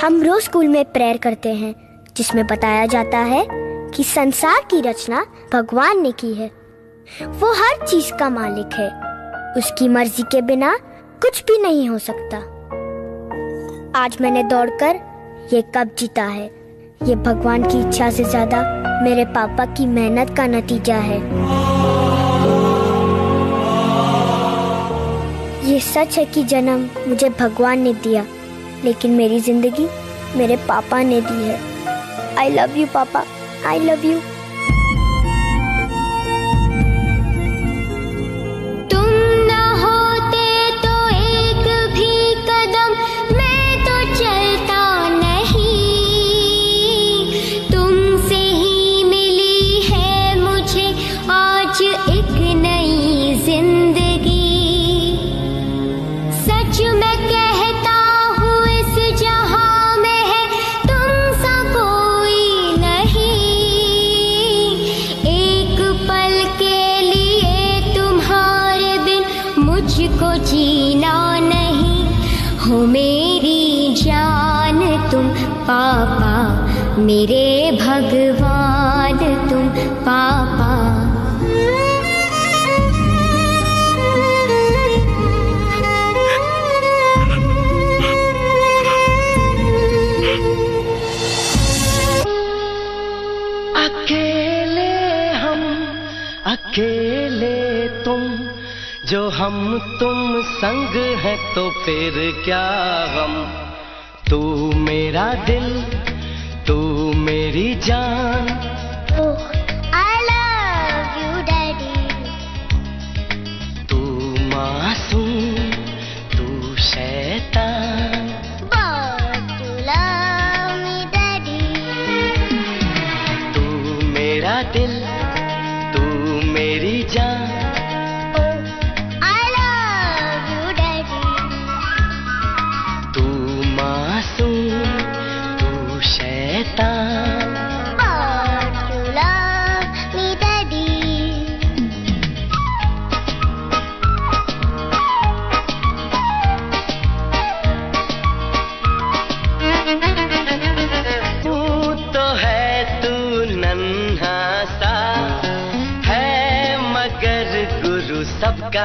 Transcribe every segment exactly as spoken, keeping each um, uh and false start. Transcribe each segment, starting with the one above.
हम रोज स्कूल में प्रेयर करते हैं जिसमें बताया जाता है कि संसार की रचना भगवान ने की है। वो हर चीज का मालिक है, उसकी मर्जी के बिना कुछ भी नहीं हो सकता। आज मैंने दौड़कर ये कप जीता है, ये भगवान की इच्छा से ज्यादा मेरे पापा की मेहनत का नतीजा है। ये सच है कि जन्म मुझे भगवान ने दिया, लेकिन मेरी जिंदगी मेरे पापा ने दी है। आई लव यू पापा, आई लव यू। तुम ना होते तो एक भी कदम मैं तो चलता नहीं। तुमसे ही मिली है मुझे आज एक नई जिंदगी। सच मैं कहता हूँ इस जहां में है तुम सा कोई नहीं। एक पल के लिए तुम्हारे बिन मुझको जीना नहीं। हो मेरी जान तुम पापा, मेरे भगवान तुम पापा। अकेले हम, अकेले तुम, जो हम तुम संग है तो फिर क्या गम। तू मेरा दिल, तू मेरी जान। Oh, I love you, Daddy. तू मासूम, तू शैतान। But you love me, Daddy. तू मेरा दिल, तू मेरी जान। Oh, I love you, Daddy. तू मासूम, तू शैतान। But you love me, Daddy. तू तो है, तू नन्हा सा है मगर गुरु सबका।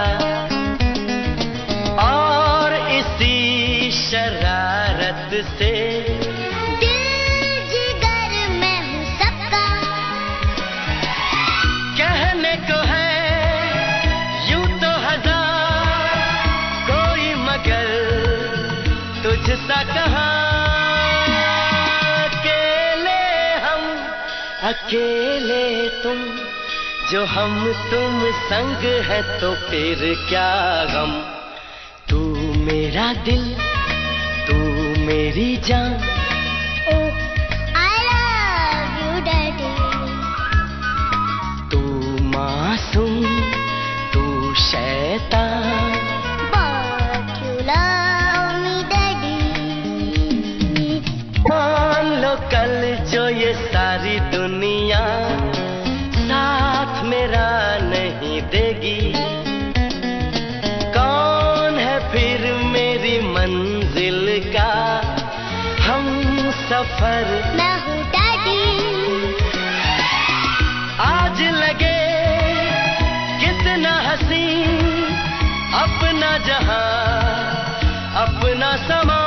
और इसी शरारत से दिल जिगर मैं हूँ सबका। कहने को है यूं तो हजार कोई, मगर तुझसा कहाँ। अकेले हम, अकेले तुम, जो हम तुम संग है तो फिर क्या गम। तू मेरा दिल, तू मेरी जान। Oh, I love you, Daddy. तू मासूम, तू शैतान। But you love me, Daddy. मान लो कल जो ये सारी दुनिया साथ मेरा नहीं देगी, कौन है फिर मेरी मंजिल का हम सफर। मैं हूँ Daddy. आज लगे कितना हसीन अपना जहां, अपना समा।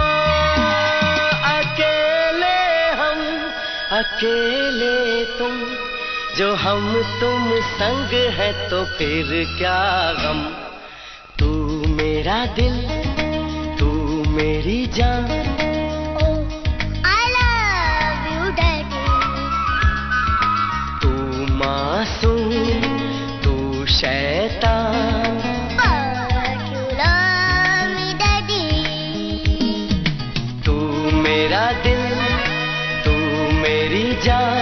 अकेले हम, अकेले तुम, जो हम तुम संग है तो फिर क्या गम। तू मेरा दिल, तू मेरी जान। Oh, I love you, Daddy. तू मासूम, तू शैतान। But you love me, Daddy. तू मेरा दिल, तू मेरी जान।